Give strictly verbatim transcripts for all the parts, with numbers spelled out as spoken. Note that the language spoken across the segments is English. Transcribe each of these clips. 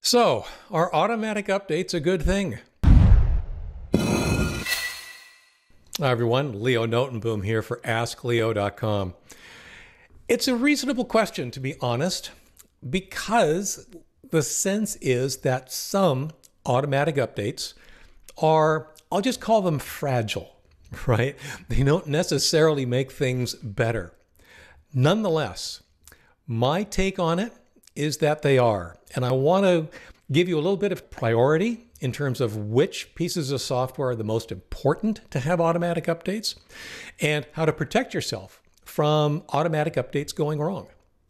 So, are automatic updates a good thing? Hi everyone, Leo Notenboom here for ask leo dot com. It's a reasonable question, to be honest, because the sense is that some automatic updates are, I'll just call them fragile, right? They don't necessarily make things better. Nonetheless, my take on it is that they are. And I want to give you a little bit of priority in terms of which pieces of software are the most important to have automatic updates and how to protect yourself from automatic updates going wrong.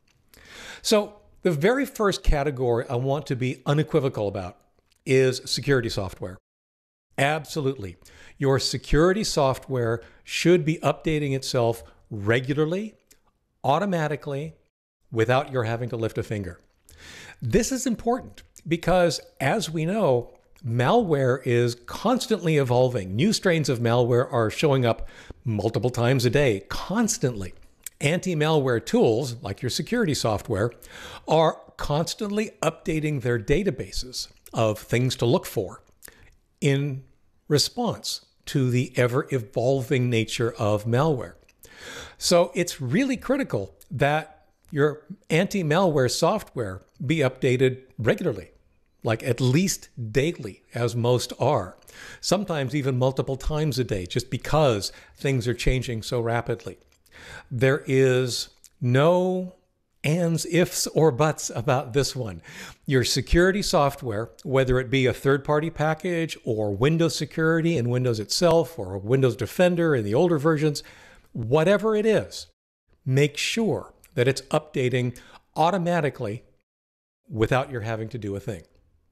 So the very first category I want to be unequivocal about is security software. Absolutely. Your security software should be updating itself regularly, automatically, without your having to lift a finger. This is important because, as we know, malware is constantly evolving. New strains of malware are showing up multiple times a day, constantly. Anti-malware tools, like your security software, are constantly updating their databases of things to look for in response to the ever-evolving nature of malware. So it's really critical that your anti-malware software be updated regularly, like at least daily, as most are. Sometimes even multiple times a day, just because things are changing so rapidly. There is no ands, ifs, or buts about this one. Your security software, whether it be a third-party package or Windows Security in Windows itself or Windows Defender in the older versions, whatever it is, make sure that it's updating automatically without your having to do a thing.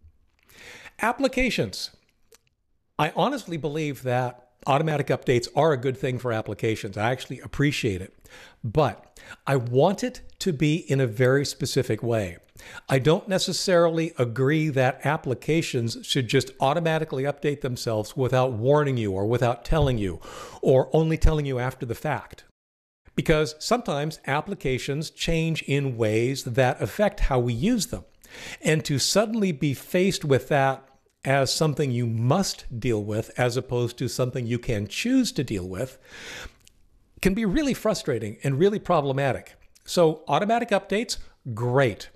Applications. I honestly believe that automatic updates are a good thing for applications. I actually appreciate it, but I want it to be in a very specific way. I don't necessarily agree that applications should just automatically update themselves without warning you or without telling you, or only telling you after the fact. Because sometimes applications change in ways that affect how we use them. And to suddenly be faced with that as something you must deal with, as opposed to something you can choose to deal with, can be really frustrating and really problematic. So automatic updates, great.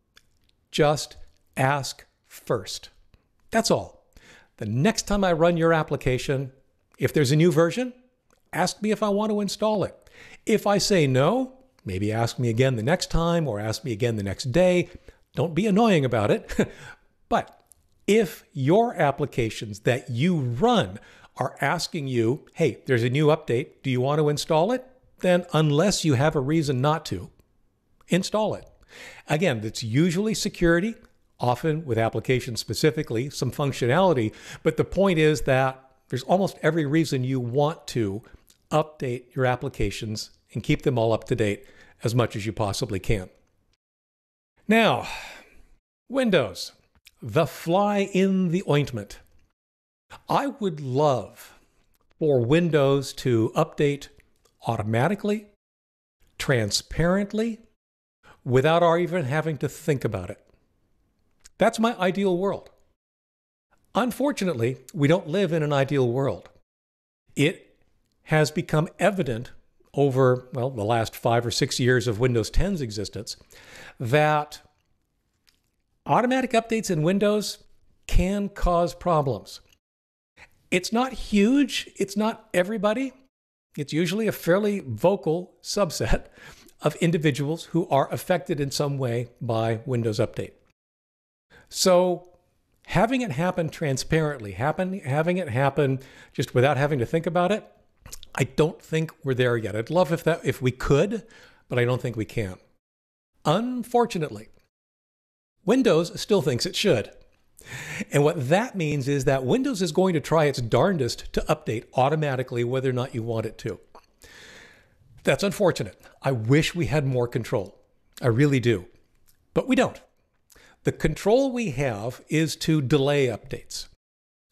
Just ask first. That's all. The next time I run your application, if there's a new version, ask me if I want to install it. If I say no, maybe ask me again the next time or ask me again the next day. Don't be annoying about it. But if your applications that you run are asking you, hey, there's a new update, do you want to install it? Then unless you have a reason not to, install it. Again, it's usually security, often with applications specifically, some functionality. But the point is that there's almost every reason you want to update your applications and keep them all up to date as much as you possibly can. Now, Windows, the fly in the ointment. I would love for Windows to update automatically, transparently, without our even having to think about it. That's my ideal world. Unfortunately, we don't live in an ideal world. It has become evident over, well, the last five or six years of Windows ten's existence that automatic updates in Windows can cause problems. It's not huge. It's not everybody. It's usually a fairly vocal subset of individuals who are affected in some way by Windows Update. So having it happen transparently, happen, having it happen just without having to think about it, I don't think we're there yet. I'd love if that if we could, but I don't think we can. Unfortunately, Windows still thinks it should. And what that means is that Windows is going to try its darndest to update automatically whether or not you want it to. That's unfortunate. I wish we had more control. I really do. But we don't. The control we have is to delay updates.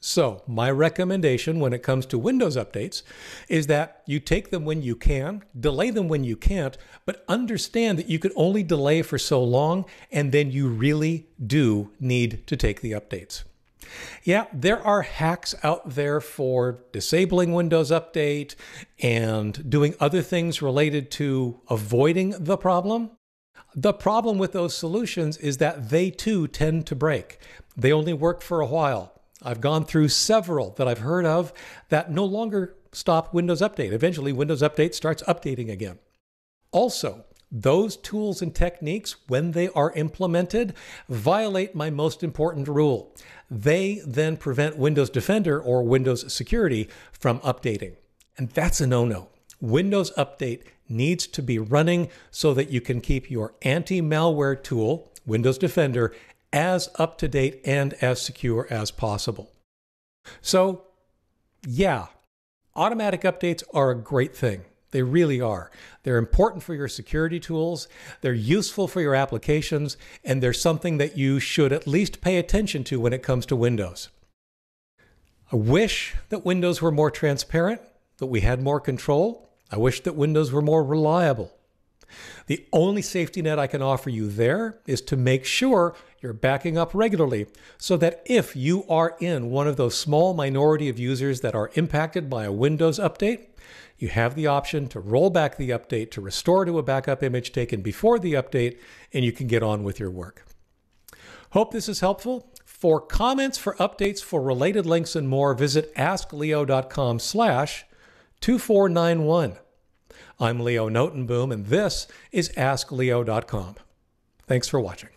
So my recommendation when it comes to Windows updates is that you take them when you can, delay them when you can't, but understand that you can only delay for so long, and then you really do need to take the updates. Yeah, there are hacks out there for disabling Windows Update and doing other things related to avoiding the problem. The problem with those solutions is that they too tend to break. They only work for a while. I've gone through several that I've heard of that no longer stop Windows Update. Eventually, Windows Update starts updating again. Also, those tools and techniques, when they are implemented, violate my most important rule. They then prevent Windows Defender or Windows Security from updating. And that's a no-no. Windows Update needs to be running so that you can keep your anti-malware tool, Windows Defender, as up-to-date and as secure as possible. So, yeah, automatic updates are a great thing. They really are. They're important for your security tools, they're useful for your applications, and they're something that you should at least pay attention to when it comes to Windows. I wish that Windows were more transparent, that we had more control. I wish that Windows were more reliable. The only safety net I can offer you there is to make sure you're backing up regularly so that if you are in one of those small minority of users that are impacted by a Windows update, you have the option to roll back the update to restore to a backup image taken before the update, and you can get on with your work. Hope this is helpful. For comments, for updates, for related links and more, visit askleo.com slash 2491. I'm Leo Notenboom, and this is ask leo dot com. Thanks for watching.